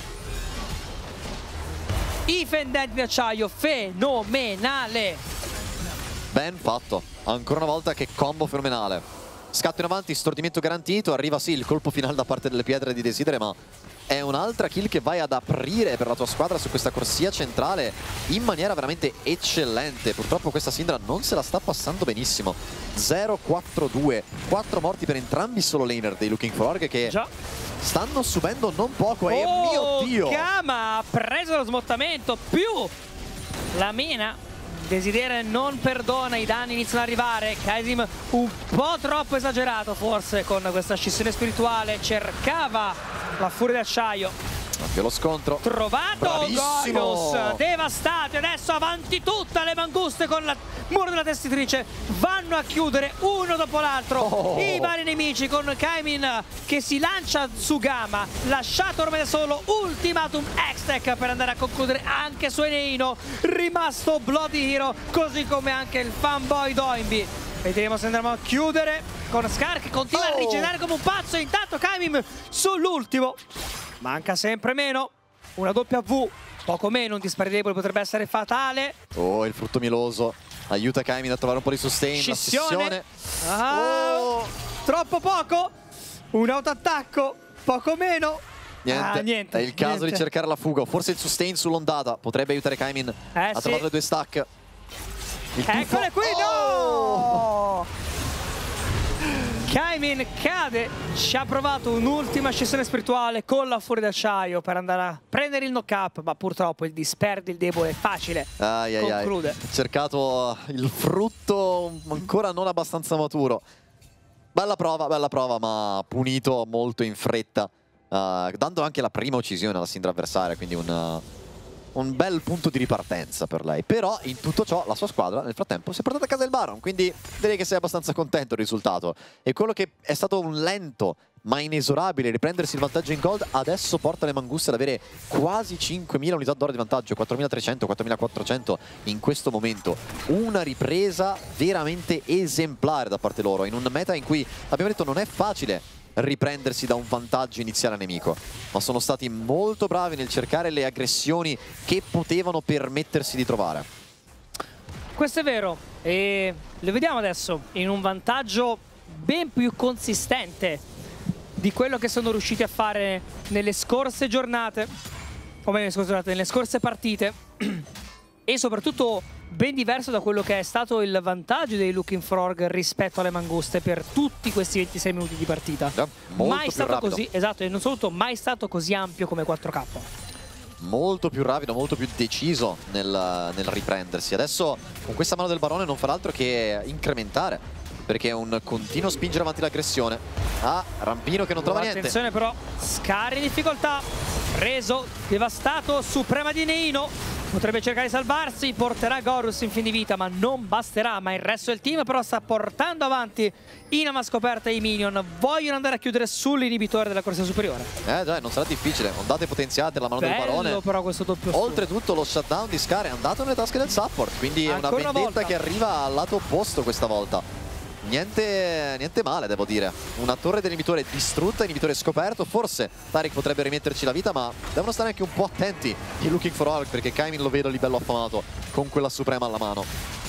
i fendenti d'acciaio, fenomenale. Ben fatto, ancora una volta che combo fenomenale. Scatto in avanti, stordimento garantito, arriva sì il colpo finale da parte delle pietre di Desidere, ma è un'altra kill che vai ad aprire per la tua squadra su questa corsia centrale in maniera veramente eccellente. Purtroppo questa Syndra non se la sta passando benissimo. 0-4-2, 4 morti per entrambi i solo laner dei Looking for Org, che stanno subendo non poco. E mio Dio, Kama ha preso lo smottamento, più la mina. Desiderio non perdona, i danni iniziano ad arrivare. Kaisim un po' troppo esagerato forse con questa scissione spirituale, cercava la furia d'acciaio. Anche lo scontro. Trovato Goyos, devastati, adesso avanti tutte le manguste con la muro della tessitrice, vanno a chiudere uno dopo l'altro i vari nemici, con Kaimin che si lancia su Gamma, lasciato ormai da solo, ultimatum Hextech per andare a concludere anche su Eneino, rimasto Bloody Hero, così come anche il fanboy Doinby. Vedremo se andremo a chiudere con Scar che continua a rigenerare come un pazzo. Intanto Kaimin sull'ultimo, manca sempre meno, una W, poco meno, un dispari debole potrebbe essere fatale. Il frutto mieloso aiuta Kaimin a trovare un po' di sustain. Scissione. Troppo poco, un autoattacco, poco meno. Niente, è il caso di cercare la fuga, forse il sustain sull'ondata potrebbe aiutare Kaimin a trovare le 2 stack. Eccole qui, no! Kaimin cade, ci ha provato un'ultima scissione spirituale con la furia d'acciaio per andare a prendere il knock-up, ma purtroppo il disperdi, il debole, è facile. Conclude. Ha cercato il frutto ancora non abbastanza maturo. Bella prova, ma punito molto in fretta, dando anche la prima uccisione alla Syndra avversaria, quindi un un bel punto di ripartenza per lei. Però in tutto ciò la sua squadra nel frattempo si è portata a casa il Baron, quindi direi che sei abbastanza contento del risultato. E quello che è stato un lento ma inesorabile riprendersi il vantaggio in gold adesso porta le Manguste ad avere quasi 5.000 unità d'oro di vantaggio, 4.300, 4.400 in questo momento. Una ripresa veramente esemplare da parte loro in un meta in cui, abbiamo detto, non è facile riprendersi da un vantaggio iniziale nemico, ma sono stati molto bravi nel cercare le aggressioni che potevano permettersi di trovare. Questo è vero, e lo vediamo adesso in un vantaggio ben più consistente di quello che sono riusciti a fare nelle scorse giornate, o meglio, scusate, nelle scorse partite, e soprattutto ben diverso da quello che è stato il vantaggio dei Looking Frog rispetto alle Manguste per tutti questi 26 minuti di partita. Mai stato rapido. Così, esatto, e non soltanto mai stato così ampio come 4K. Molto più rapido, molto più deciso nel riprendersi. Adesso con questa mano del Barone non farà altro che incrementare, perché è un continuo spingere avanti l'aggressione. Ah, Rampino che non trova niente. Attenzione però, Scar in difficoltà, preso, devastato, Suprema di Neino. Potrebbe cercare di salvarsi, porterà Gorus in fin di vita, ma non basterà. Ma il resto del team però sta portando avanti in ama scoperta i minion. Vogliono andare a chiudere sull'inibitore della corsa superiore. Già, non sarà difficile. Ondate potenziate, la mano del Barone. Però questo doppio Oltretutto lo shutdown di Scar è andato nelle tasche del support, quindi è una vendetta che arriva al lato opposto questa volta. Niente male, devo dire. Una torre dell'inibitore distrutta, inibitore scoperto. Forse Taric potrebbe rimetterci la vita, ma devono stare anche un po' attenti i Looking for Orc, perché Kaimin lo vedo lì bello affamato con quella suprema alla mano.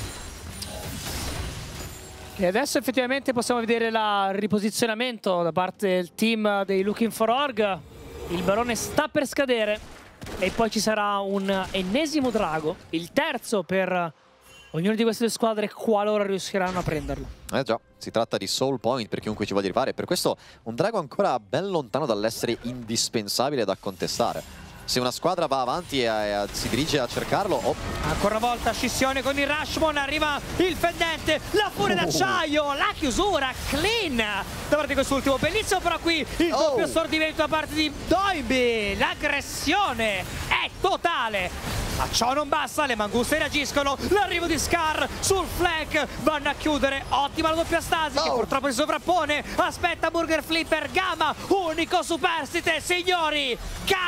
E adesso effettivamente possiamo vedere il riposizionamento da parte del team dei Looking for Org. Il Barone sta per scadere e poi ci sarà un ennesimo drago, il terzo per ognuna di queste due squadre qualora riusciranno a prenderlo. Già, si tratta di soul point per chiunque ci voglia arrivare. Per questo un drago ancora ben lontano dall'essere indispensabile da contestare. Se una squadra va avanti e si dirige a cercarlo... Ancora una volta scissione con il Rashomon, arriva il fendente, la furia d'acciaio, la chiusura, clean da parte di quest'ultimo. Bellissimo però qui il doppio stordimento da parte di Doimbi. L'aggressione è totale. Ma ciò non basta, le Manguste reagiscono, l'arrivo di Scar sul flank, vanno a chiudere, ottima la doppia stasi che purtroppo si sovrappone, aspetta Burger Flipper, Gamma, unico superstite, signori,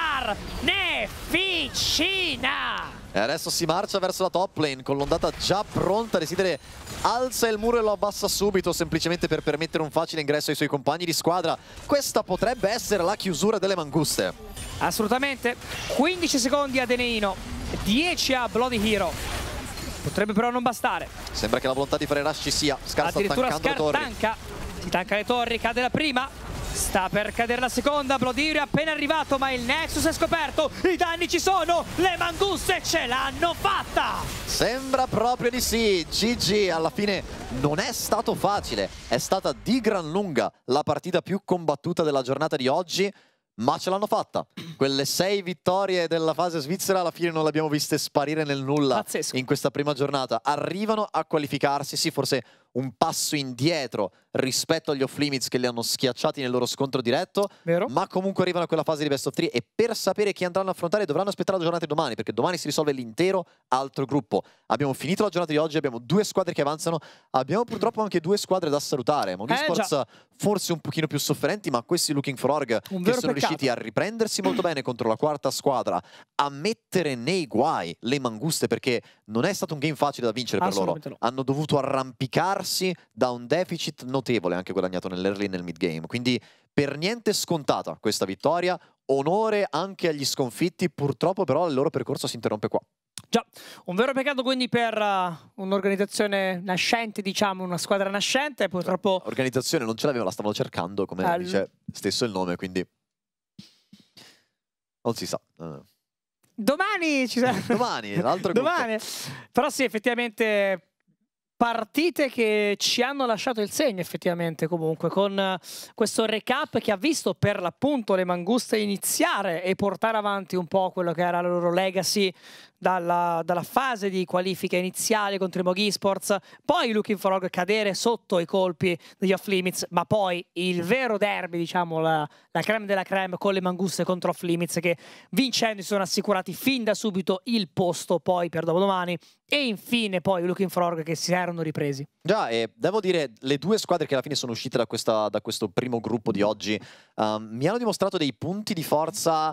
carneficina! E adesso si marcia verso la top lane con l'ondata già pronta. Desidere alza il muro e lo abbassa subito, semplicemente per permettere un facile ingresso ai suoi compagni di squadra. Questa potrebbe essere la chiusura delle Manguste. Assolutamente. 15 secondi a Deneino, 10 a Bloody Hero. Potrebbe però non bastare. Sembra che la volontà di fare rush ci sia. Scar sta tankando le torri. Tanca. Si tanca le torri, cade la prima. Sta per cadere la seconda, Bloody Hero è appena arrivato, ma il Nexus è scoperto, i danni ci sono, le Manguste ce l'hanno fatta! Sembra proprio di sì, GG, alla fine non è stato facile, è stata di gran lunga la partita più combattuta della giornata di oggi, ma ce l'hanno fatta. Quelle 6 vittorie della fase svizzera alla fine non le abbiamo viste sparire nel nulla. Pazzesco. In questa prima giornata. Arrivano a qualificarsi, sì, forse un passo indietro rispetto agli off-limits che li hanno schiacciati nel loro scontro diretto, vero? Ma comunque arrivano a quella fase di best of 3 e per sapere chi andranno a affrontare dovranno aspettare la giornata di domani, perché domani si risolve l'intero altro gruppo. Abbiamo finito la giornata di oggi, abbiamo 2 squadre che avanzano, abbiamo purtroppo anche 2 squadre da salutare. Monesports forse un pochino più sofferenti, ma questi Looking for Org che sono riusciti a riprendersi molto bene contro la quarta squadra, a mettere nei guai le Manguste, perché non è stato un game facile da vincere per loro. No. Hanno dovuto arrampicarsi da un deficit notevole anche guadagnato nell'early e nel mid game, quindi per niente scontata questa vittoria. Onore anche agli sconfitti, purtroppo però il loro percorso si interrompe qua. Già, un vero peccato quindi per un'organizzazione nascente, diciamo, una squadra nascente, purtroppo... Organizzazione non ce l'avevano, la stavano cercando, come dice stesso il nome, quindi non si sa. Domani ci sarà... Domani, l'altro gruppo. Domani. Però sì, effettivamente partite che ci hanno lasciato il segno effettivamente, comunque, con questo recap che ha visto per l'appunto le Manguste iniziare e portare avanti un po' quello che era la loro legacy dalla fase di qualifica iniziale contro i Moog Esports, poi Looking for Org cadere sotto i colpi degli Off Limits, ma poi il vero derby, diciamo la creme della creme con le Manguste contro Off Limits, che vincendo si sono assicurati fin da subito il posto poi per dopodomani, e infine poi Looking for Org che si erano ripresi. Già, e devo dire, le due squadre che alla fine sono uscite da questo primo gruppo di oggi mi hanno dimostrato dei punti di forza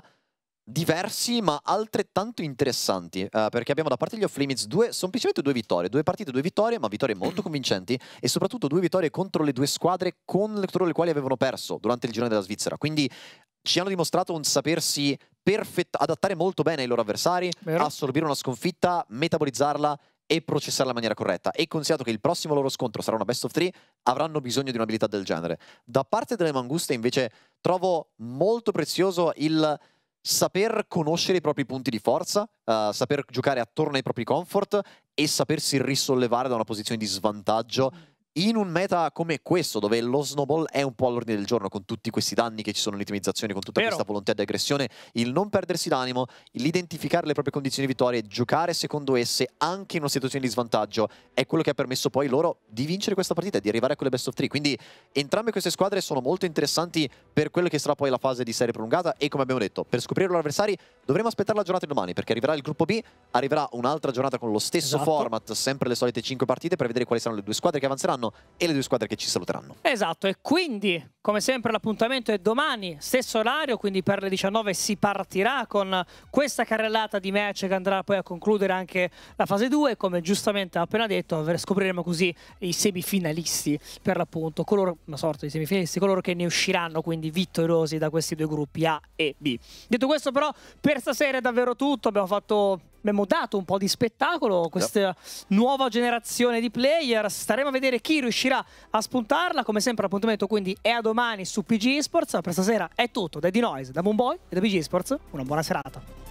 diversi ma altrettanto interessanti, perché abbiamo da parte degli Off Limits semplicemente due vittorie, due partite, due vittorie, ma vittorie molto convincenti, e soprattutto due vittorie contro le due squadre contro le quali avevano perso durante il girone della Svizzera. Quindi ci hanno dimostrato un sapersi adattare molto bene ai loro avversari, assorbire una sconfitta, metabolizzarla e processarla in maniera corretta. E considerato che il prossimo loro scontro sarà una best of 3, avranno bisogno di un'abilità del genere. Da parte delle Manguste invece trovo molto prezioso il saper conoscere i propri punti di forza, saper giocare attorno ai propri comfort e sapersi risollevare da una posizione di svantaggio in un meta come questo, dove lo snowball è un po' all'ordine del giorno, con tutti questi danni che ci sono nell'itemizzazione, con tutta questa volontà di aggressione. Il non perdersi d'animo, l'identificare le proprie condizioni di vittoria e giocare secondo esse anche in una situazione di svantaggio è quello che ha permesso poi loro di vincere questa partita e di arrivare a quelle best of 3. Quindi entrambe queste squadre sono molto interessanti per quello che sarà poi la fase di serie prolungata, e come abbiamo detto, per scoprire i loro avversari dovremo aspettare la giornata di domani, perché arriverà il gruppo B, arriverà un'altra giornata con lo stesso format, sempre le solite 5 partite, per vedere quali saranno le due squadre che avanzeranno e le due squadre che ci saluteranno. Esatto, e quindi come sempre l'appuntamento è domani, stesso orario, quindi per le 19 si partirà con questa carrellata di match che andrà poi a concludere anche la fase 2. Come giustamente ha appena detto, scopriremo così i semifinalisti, per l'appunto, una sorta di semifinalisti, coloro che ne usciranno quindi vittoriosi da questi due gruppi A e B. Detto questo, però, per stasera è davvero tutto. Abbiamo dato un po' di spettacolo, questa nuova generazione di player. Staremo a vedere chi riuscirà a spuntarla. Come sempre l'appuntamento quindi è a domani su PG Esports. Per stasera è tutto da Dinoise, da Moonboy e da PG Esports. Una buona serata.